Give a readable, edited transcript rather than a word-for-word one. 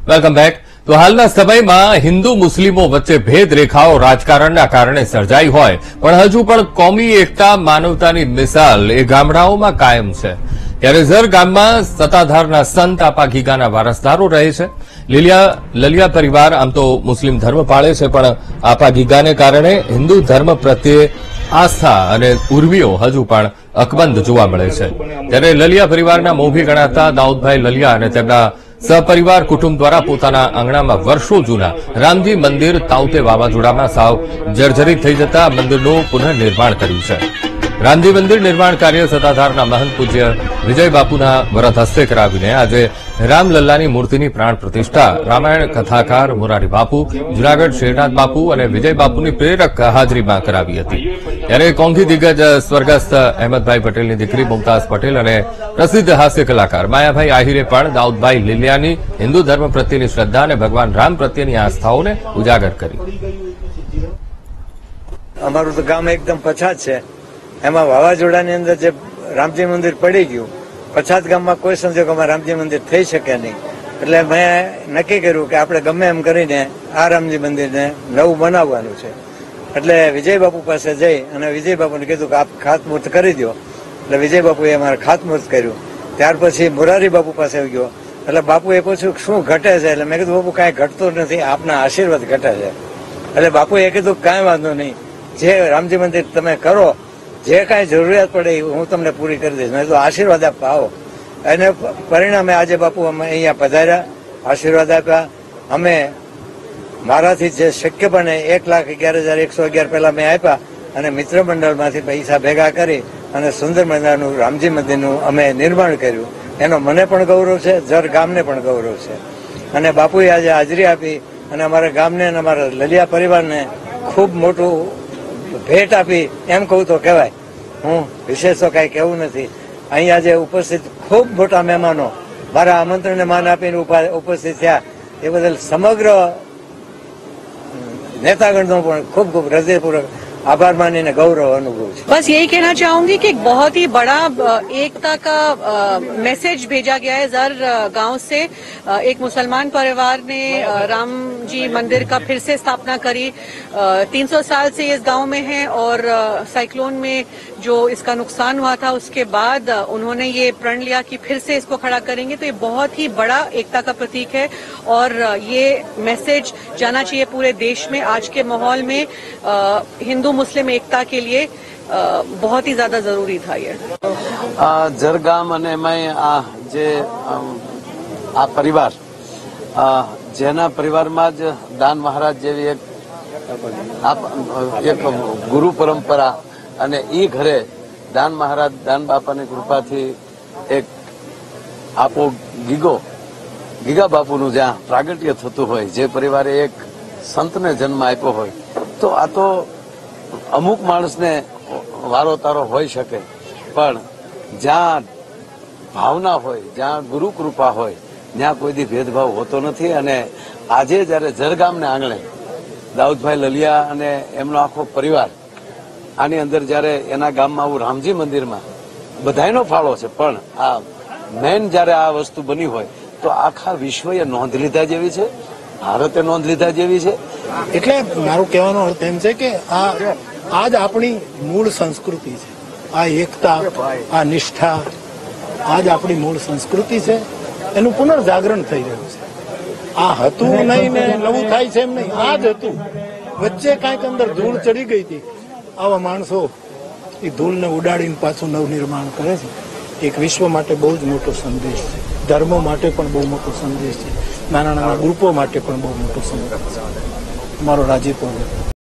Welcome back. તો હાલના સમયમાં હિન્દુ મુસ્લિમો વચ્ચે ભેદરેખાઓ રાજકારણના કારણે સર્જાઈ હોય પણ હજુ પણ કોમી એકતા માનવતાની મિસાલ એ ગામડાઓમાં કાયમ છે। ત્યારે ઝર ગામમાં સત્તાધારના સંત આપા ગીગાના વારસદારો રહે છે। લલિયા પરિવાર આમ તો મુસ્લિમ ધર્મ પાળે છે પણ આપા ગીગાને કારણે હિન્દુ ધર્મ પ્રત્યે આસ્થા અને ઉર્મિઓ હજુ પણ અકબંધ જોવા મળે છે। ત્યારે લલિયા પરિવારના મોભી ગણાતા દાઉદભાઈ લલિયા અને તેમના સહપરિવાર કુટુંબ દ્વારા પોતાના આંગણામાં વર્ષો જૂના રામજી મંદિર તાઉતે વાવાઝોડામાં સાવ જર્જરિત થઈ જતા મંદિરનું પુનઃનિર્માણ કર્યું છે। રામજી મંદિર નિર્માણ કાર્ય સત્તાધારના મહંત પૂજ્ય વિજય બાપુના વરદ હસ્તે કરાવીને આજે રામલલ્લાની મૂર્તિની પ્રાણ પ્રતિષ્ઠા રામાયણ કથાકાર મોરારી બાપુ, જૂનાગઢ શેરનાથ બાપુ અને વિજય બાપુની પ્રેરક હાજરીમાં કરાવી હતી। ત્યારે કોંઘી દિગ્ગજ સ્વર્ગસ્થ અહેમદભાઈ પટેલની દીકરી મુમતાઝ પટેલ અને પ્રસિદ્ધ હાસ્ય કલાકાર માયાભાઈ આહિરે પણ દાઉદભાઈ લલિયાની હિન્દુ ધર્મ પ્રત્યેની શ્રદ્ધા અને ભગવાન રામ પ્રત્યેની આસ્થાઓને ઉજાગર કરી। અમારું તો ગામ એકદમ પછાત છે, એમાં વાવાઝોડાની અંદર જે રામજી મંદિર પડી ગયું, પછાત ગામમાં કોઈ સંજોગોમાં રામજી મંદિર થઈ શકે નહીં, એટલે મેં નક્કી કર્યું કે આપણે ગમે એમ કરીને આ રામજી મંદિરને નવું બનાવવાનું છે। એટલે વિજય બાપુ પાસે જઈ અને વિજય બાપુને કીધું કે આપ ખાતમુહૂર્ત કરી દો, એટલે વિજય બાપુએ અમારે ખાતમુહૂર્ત કર્યું। ત્યાર પછી મોરારી બાપુ પાસે ગયો, એટલે બાપુએ પૂછ્યું શું ઘટે છે, એટલે મેં કીધું બાપુ કાંઈ ઘટતું નથી, આપના આશીર્વાદ ઘટે છે। એટલે બાપુએ કીધું કાંઈ વાંધો નહીં, જે રામજી મંદિર તમે કરો, જે કાંઈ જરૂરિયાત પડે હું તમને પૂરી કરી દઈશ। મેં તો આશીર્વાદ આપવા આવો, અને પરિણામે આજે બાપુ અમે અહીંયા પધાર્યા, આશીર્વાદ આપ્યા। અમે મારાથી જે શક્ય બને 1,11,111 પહેલા મેં આપ્યા અને મિત્ર મંડળમાંથી પૈસા ભેગા કરી અને સુંદર મજાનું રામજી મંદિરનું અમે નિર્માણ કર્યું। એનો મને પણ ગૌરવ છે, ઝર ગામને પણ ગૌરવ છે। અને બાપુએ આજે હાજરી આપી અને અમારા ગામને અને અમારા લલિયા પરિવારને ખૂબ મોટું ભેટ આપી એમ કહું તો કહેવાય। હું વિશેષ તો કાંઈ કહેવું નથી। અહીંયા જે ઉપસ્થિત ખૂબ મોટા મહેમાનો મારા આમંત્રણને માન આપીને ઉપસ્થિત થયા એ બદલ સમગ્ર नेतागणों पर खूब खूब हृदयपूर्वक आभार मानीने गौरव अनुभव है। बस यही कहना चाहूंगी कि एक बहुत ही बड़ा एकता का मैसेज भेजा गया है ज़र गांव से। एक मुसलमान परिवार ने राम जी मंदिर का फिर से स्थापना करी। 300 साल से इस गांव में है और साइक्लोन में जो इसका नुकसान हुआ था उसके बाद उन्होंने ये प्रण लिया कि फिर से इसको खड़ा करेंगे। तो ये बहुत ही बड़ा एकता का प्रतीक है और ये मैसेज जाना चाहिए पूरे देश में। आज के माहौल में हिंदू मुस्लिम एकता के लिए बहुत ही ज्यादा जरूरी था ये। जरगाम અને એમાં જે આ પરિવાર જેના પરિવારમાં જ દાન મહારાજ જેવી એક ગુરુ પરંપરા અને એ ઘરે દાન મહારાજ દાન બાપાની કૃપાથી એક આપો ગીગા બાપુનું જ્યાં પ્રાગટ્ય થતું હોય, જે પરિવારે એક સંતને જન્મ આપ્યો હોય, તો આ તો અમુક માણસને વારો તારો હોઈ શકે, પણ જ્યાં ભાવના હોય, જ્યાં ગુરુ કૃપા હોય, ત્યાં કોઈ દી ભેદભાવ હોતો નથી। અને આજે જયારે ઝરગામને આંગણે દાઉદભાઈ લલિયા અને એમનો આખો પરિવાર આની અંદર જયારે એના ગામમાં આવું રામજી મંદિરમાં બધાયનો ફાળો છે, પણ આ મેન જયારે આ વસ્તુ બની હોય તો આખા વિશ્વએ નોંધ લીધા જેવી છે, ભારતે નોંધ લીધા જેવી છે। એટલે મારું કહેવાનો અર્થ એમ છે કે આજ આપણી મૂળ સંસ્કૃતિ છે, આ એકતા, આ નિષ્ઠા આજ આપણી મૂળ સંસ્કૃતિ છે, એનું પુનર્જાગરણ થઈ રહ્યું છે। આ હતું નહીં ને નવું થાય છે એમ નહીં, આ જ હતું, વચ્ચે કાંઈક અંદર ધૂળ ચડી ગઈ હતી। આવા માણસો એ ધૂળને ઉડાડીને પાછું નવનિર્માણ કરે છે। એક વિશ્વ માટે બહુ જ મોટો સંદેશ છે, ધર્મો માટે પણ બહુ મોટો સંદેશ છે, નાના નાના ગ્રુપો માટે પણ બહુ મોટો સંદેશ છે। મારો રાજીપો